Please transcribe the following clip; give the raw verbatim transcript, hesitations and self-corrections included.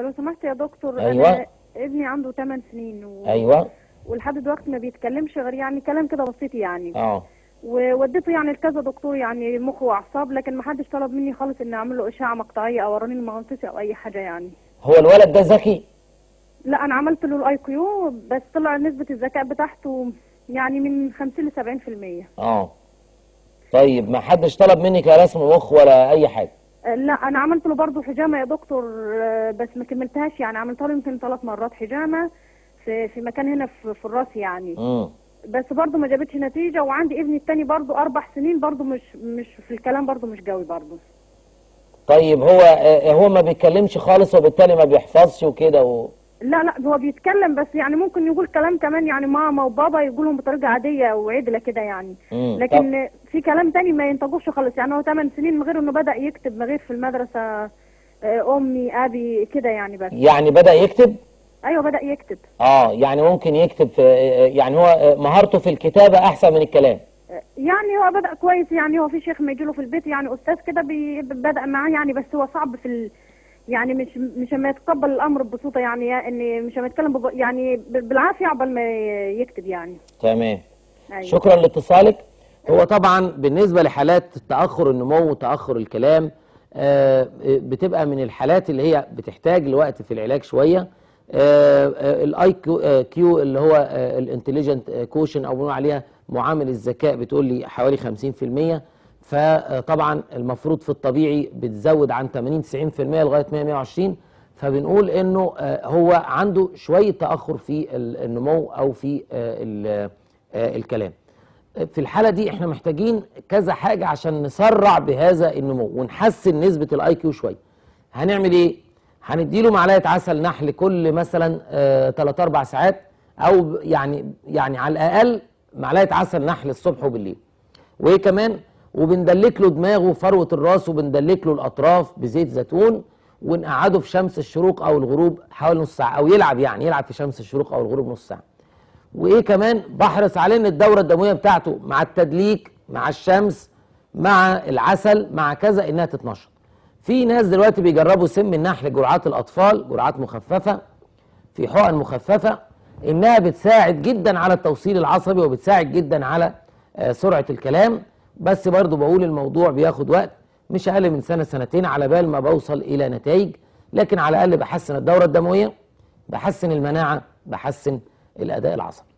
لو سمحت يا دكتور. أيوة. انا ابني عنده ثمان سنين و... ايوه. ولحد دلوقتي ما بيتكلمش غير يعني كلام كده بسيط يعني. اه ووديته يعني لكذا دكتور يعني مخ واعصاب، لكن ما حدش طلب مني خالص اني اعمل له اشعه مقطعيه او رنين مغناطيسي او اي حاجه يعني. هو الولد ده ذكي؟ لا انا عملت له الاي كيو بس طلع نسبه الذكاء بتاعته يعني من خمسين ل سبعين في المية. اه طيب ما حدش طلب منك لا رسم مخ ولا اي حاجه؟ لا انا عملت له برضه حجامه يا دكتور، بس ما كملتهاش يعني، عملتها له يمكن ثلاث مرات حجامه في في مكان هنا في, في الراس يعني. امم بس برضه ما جابتش نتيجه. وعندي ابني الثاني برضه اربع سنين برضه مش مش في الكلام برضه مش قوي برضه. طيب هو هو ما بيتكلمش خالص وبالتالي ما بيحفظش وكده و... لا لا هو بيتكلم بس يعني ممكن يقول كلام كمان يعني ماما وبابا يقولهم بطريقه عاديه وعدله كده يعني. مم. لكن طب. في كلام تاني ما ينطقوش خالص يعني. هو ثمان سنين من غير انه بدا يكتب، من غير في المدرسه امي ابي كده يعني. بس يعني بدا يكتب؟ ايوه بدا يكتب. اه يعني ممكن يكتب في، يعني هو مهارته في الكتابه احسن من الكلام؟ يعني هو بدا كويس يعني. هو في شيخ ما يجي له في البيت يعني استاذ كده بدا معاه يعني. بس هو صعب في ال... يعني مش مش ما يتقبل الامر ببساطه يعني، ان مش ما يتكلم بب... يعني بالعافيه عقبال ما يكتب يعني. تمام. أيوة. شكرا لاتصالك. هو طبعا بالنسبه لحالات تاخر النمو وتاخر الكلام آه بتبقى من الحالات اللي هي بتحتاج لوقت في العلاج شويه. الاي كيو اللي هو الانتليجنت كوشن او بنقول عليها معامل الذكاء بتقول لي حوالي خمسين في المية. فطبعا المفروض في الطبيعي بتزود عن ثمانين تسعين في المية لغايه مية مية وعشرين. فبنقول انه هو عنده شويه تاخر في النمو او في الكلام. في الحاله دي احنا محتاجين كذا حاجه عشان نسرع بهذا النمو ونحسن نسبه الاي كيو شويه. هنعمل ايه؟ هنديله معلقه عسل نحل كل مثلا ثلاث اربع ساعات، او يعني يعني على الاقل معلقه عسل نحل الصبح وبالليل. وايه كمان؟ وبندلك له دماغه وفروه الراس وبندلك له الاطراف بزيت زيتون ونقعده في شمس الشروق او الغروب حوالي نص ساعه، او يلعب يعني يلعب في شمس الشروق او الغروب نص ساعه. وايه كمان؟ بحرص عليه ان الدوره الدمويه بتاعته مع التدليك مع الشمس مع العسل مع كذا انها تتنشط. في ناس دلوقتي بيجربوا سم النحل جرعات الاطفال، جرعات مخففه في حقن مخففه، انها بتساعد جدا على التوصيل العصبي وبتساعد جدا على سرعه الكلام. بس برضو بقول الموضوع بياخد وقت، مش اقل من سنه سنتين على بال ما بوصل الى نتائج، لكن على الاقل بحسن الدوره الدمويه، بحسن المناعه، بحسن الاداء العصبي.